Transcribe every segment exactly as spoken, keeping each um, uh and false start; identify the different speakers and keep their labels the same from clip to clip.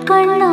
Speaker 1: கண்ணா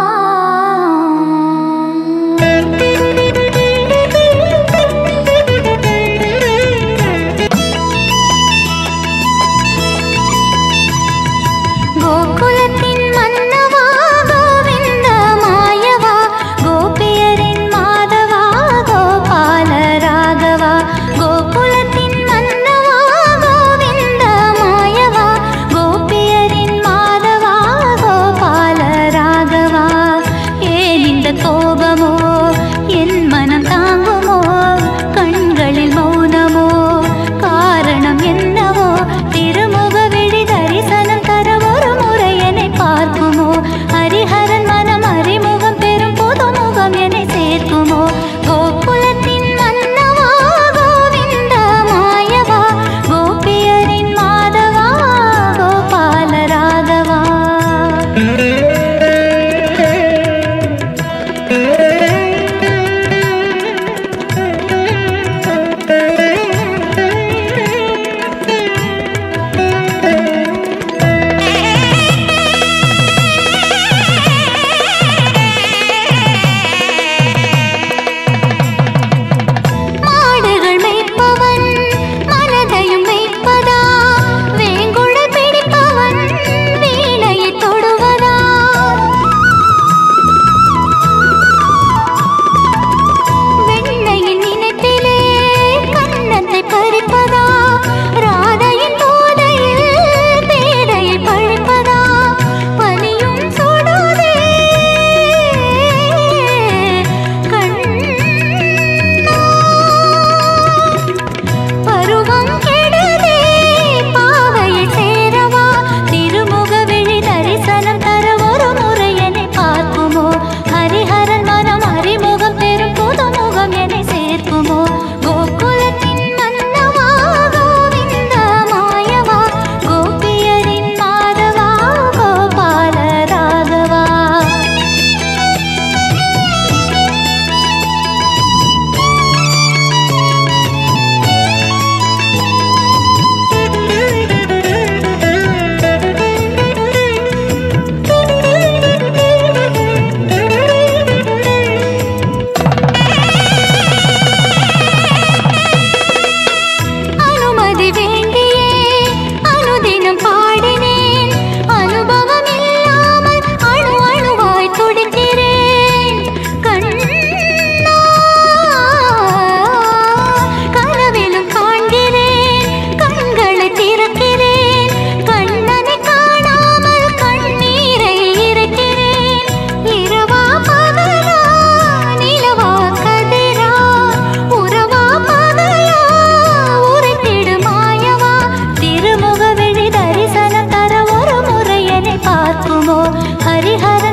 Speaker 1: கோகுலத்தின் மன்னவா கோவிந்த மாயவா கோபியரின் மாதவா கோபால ராகவா கோகுலத்தின் மன்னவா கோவிந்த மாயவா கோபியரின் மாதவா கோபால ராகவா ஏன் இந்த கோபமோ என் மனம் தாங்குமோ கண்களில் மௌனமோ காரணம் என்னவோ திருமுக விழி தரிசனம் தர ஒரு முறை என்னை பார்க்குமோ ஹரிஹரன் மனம் அறிமுகம் பெறும் புதுமுகம் என்னை சேர்க்குமோ கோகுலத்தின் மன்னவா கோவிந்த மாயவா கோபியரின் மாதவா கோபால ராகவா மாடுகள் மேய்ப்பவன் மனதையும் மேய்ப்பதா வேங்குழல் பிடிப்பவன் வீணையை தொடுவதா வெண்ணையின் நினைப்பிலே கண்ணத்தை பறிப்பதா ராதையின் போதையில் பேதையை பழிப்பதா பனியும் சுடுதே கண்ணா பருவம் கெடுதே பாவையை சேரவா திருமுக விழி தரிசனம் தர ஒரு முறை என்னை பார்க்குமோ ஹரிஹரன் மனம் அறிமுகம் பெறும் புதுமுகம் என்னை சேர்க்குமோ கோகுலத்தின் மன்னவா கோவிந்த மாயவா கோபியரின் மாதவா கோபால ராகவா அனுமதி வேண்டியே அனுதினம் பாடினேன் அனுபவம் இல்லாமல் அணு அணுவாய் துடிக்கிறேன் கண்ணா கனவிலும் காண்கிறேன் கண்களை திறக்கிறேன் கண்ணனை காணாமல் கண்ணீரை இறைக்கிறேன் இரவா பகலா நிலவா கதிரா உறவா பகலா உரைத்திடு மாயவா திருமுக விழி தரிசனம் தர ஒரு முறை என்னை பார்க்குமோ ஹரிஹர